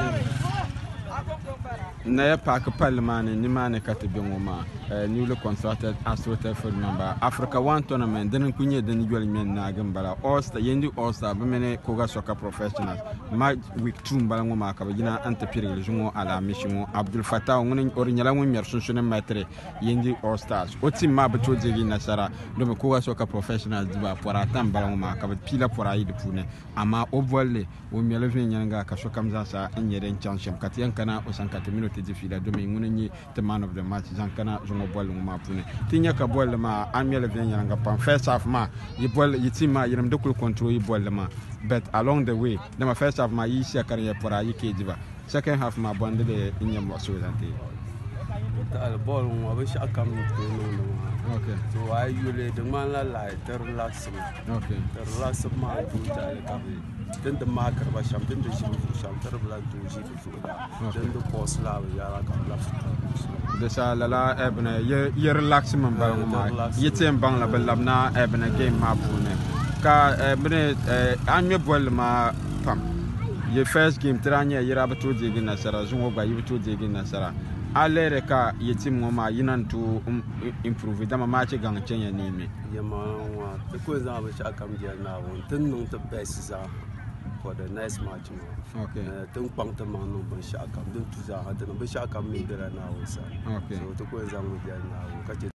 na park parliament ni mane katibingoma newly constructed astroturf member Africa 1 tournament den kunye den yol men na gambala All Star Yendi All Stars bemene Kuga Soccer Professionals ma week 2 mbala ngoma ka bina ante pirigel jungo ala mission Abdul Fatawu ngone original ngom mer sunsunen maitre Yendi All Stars oti ma beto jegi nasara do me Kuga Soccer Professionals diba pora tambala ngoma ka pila pora yi de pune ama obwale o mele nyanga ka soka mzasa nyere championship katiyan kana o sankati minute de fila do me ngone the man of the match zankana zongo bol ngoma pune tinya ka bol ma amele nyanga pan first half ma yi bol yi tima yiram de kul control yi bol ma but along the way the first half ma yi sia kariya pora yi kejiba second half ma bonde de inyam waso zante the ball wa shi aka mun no okay so I yule de man la relax okay relax ma to ta ka then the marker ba champion de shi champion bla to shi to then the post la ya la ka relax de sa la ebne ye relax man ba ma yitem bang la belabna ebne game ma pune ka ebne anye bol ma pam ye first game tranya yira ba to jegi na sara zungo ba yi to jegi na sara alere ka yetim ngoma yinantu improve dama ma ce gang cenya ni me yama wa te ko za ba sha kam dia na won tin nung te best za for the next match okay tin pang te ma no ba sha kam din tu za ha te no ba sha kam mi dira na wo sa okay so te ko za mu dia na wo ka